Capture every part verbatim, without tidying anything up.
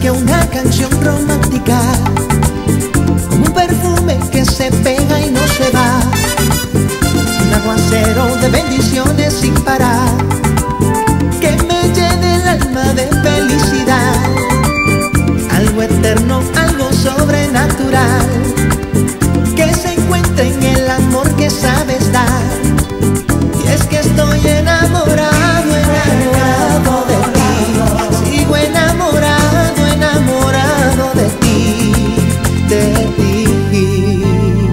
que una canción romántica, como un perfume que se pega y no se va, un aguacero de bendiciones sin parar, que me llene el alma de felicidad, algo eterno, algo sobrenatural, que se encuentra en el amor que sabes dar. Y es que estoy enamorado, enamorado de ti, sigo enamorado, enamorado de ti, de ti.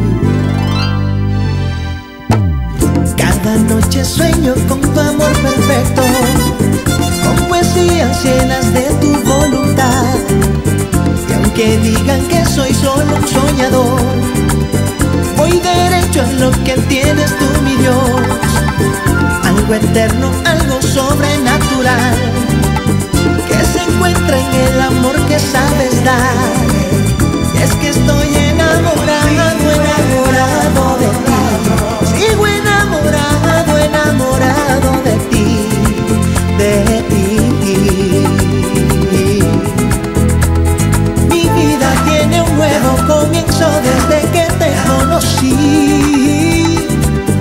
Cada noche sueño con tu amor perfecto, con poesías llenas de tu voluntad. Y aunque digan que soy solo un soñador, voy derecho a lo que tienes tú, mi Dios. Algo eterno, algo sobrenatural, que se encuentra en el amor que sabes dar. Y es que estoy enamorado, enamorado de ti, sigo enamorado, enamorado de ti, de ti. Mi vida tiene un nuevo comienzo desde que te conocí.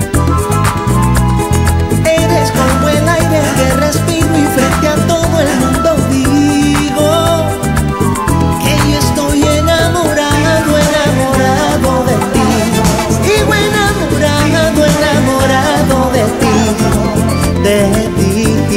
Eres como el aire que respiro y frente a todo el mundo digo que yo estoy enamorado, enamorado de ti. Sigo enamorado, enamorado de ti, de ti.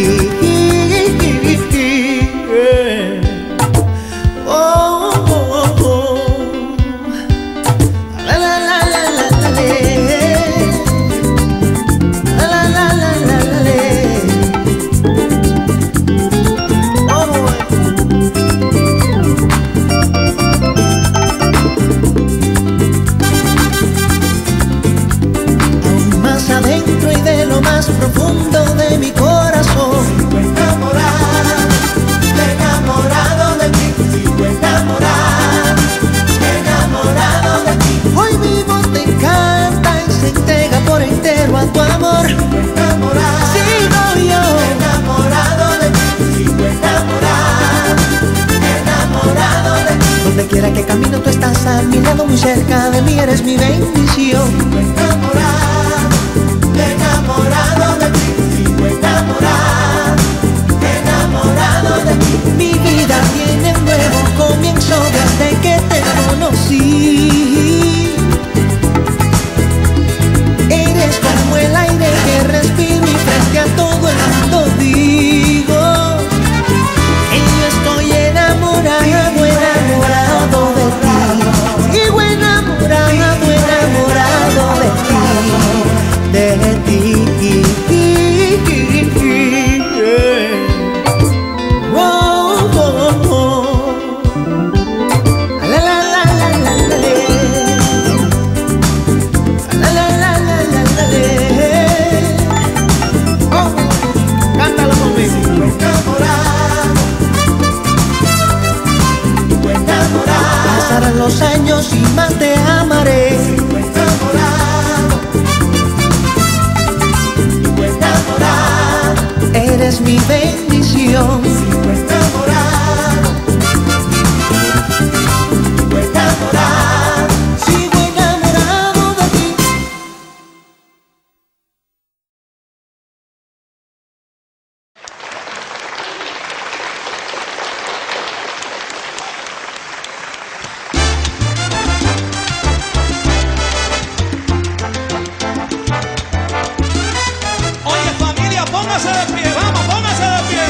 Profundo de mi corazón, sigo enamorado, enamorado de ti, sigo enamorado, enamorado de ti. Hoy mi voz te canta y se entrega por entero a tu amor. Sigo enamorado, sigo yo, enamorado de ti, sigo enamorado, enamorado de ti. Donde quiera que camino tú estás a mi lado, muy cerca de mí, eres mi bendición. Sigo enamorado, enamorado de ti, sigo enamorado, enamorado de ti. Mi vida tiene un nuevo comienzo desde que te conocí. Eres como el aire que respiro y frente a todo el mundo digo que yo estoy enamorado, enamorado de ti. Sigo enamorado, enamorado de ti, de ti. Oh, oh, oh. La, la, la, la, la, la, la. La, la, la, la, la, la, la. Oh, cántalo conmigo. Sigo enamorado, sigo enamorado. Pasarán los años y más te amaré. Sigo enamorado, eres mi bendición. Sigo enamorado, sigo enamorado, sigo enamorado de ti. Oye familia, póngase de pie, vamos, póngase de pie.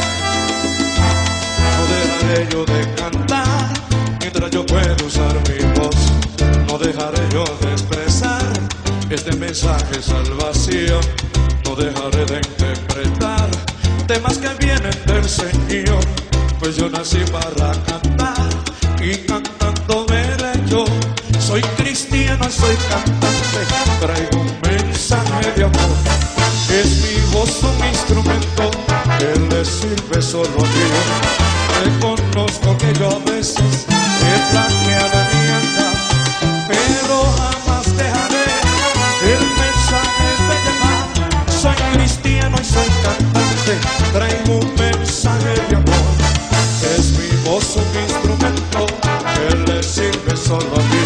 No dejaré yo de cantar mientras yo puedo usar mi voz. No dejaré yo de expresar este mensaje de salvación. No dejaré de interpretar temas que vienen del Señor. Pues yo nací para cantar y cantando veré yo. Soy cristiano, soy cantante, traigo un mensaje de amor. Es mi voz un instrumento que le sirve solo a Dios. Reconozco que yo a veces he planeado mi andar, pero jamás dejaré el mensaje de llevar. Soy cristiano y soy cantante, traigo un mensaje de amor. Es mi voz un solo a ti.